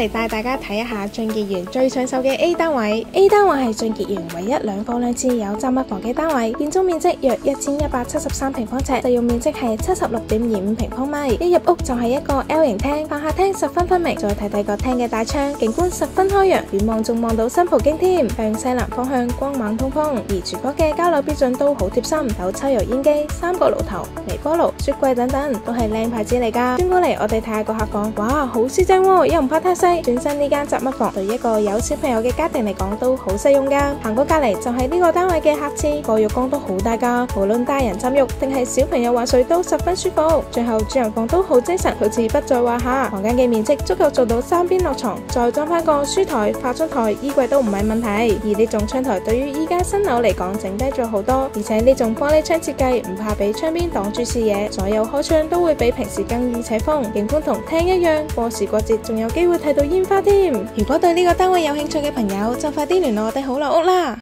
嚟帶大家睇一下俊傑園最搶手嘅 A 單位。A 單位係俊傑園唯一兩房兩廁有雜物房嘅單位，建築面積約1173平方尺，實用面積係76.25平方米。一入屋就係一個 L 型廳，飯客廳十分分明。再睇睇個廳嘅大窗，景觀十分開揚，遠望仲望到新葡京添。向西南方向光猛通風，而廚房嘅交樓標準都好貼心，有抽油煙機、三角爐頭、微波爐、雪櫃等等，都係靚牌子嚟噶。轉過嚟我哋睇下個客房，哇，好絲正喎，又唔怕太細。轉身呢間雜物房對一個有小朋友嘅家庭嚟講都好實用噶。行過隔籬就係呢個單位嘅客廁，個浴缸都好大噶，無論大人浸浴定係小朋友玩水都十分舒服。最後主人房都好精神，好似不在話下。房間嘅面積足夠做到三邊落床，再裝翻個書台、化妝台、衣櫃都唔係問題。而呢種窗台對於依家新樓嚟講整低咗好多，而且呢種玻璃窗設計唔怕俾窗邊擋住視野，所有開窗都會比平時更易採風。景觀同廳一樣，過時過節仲有機會睇到煙花添。如果對呢個單位有興趣嘅朋友，就快啲聯絡我哋好樂屋啦！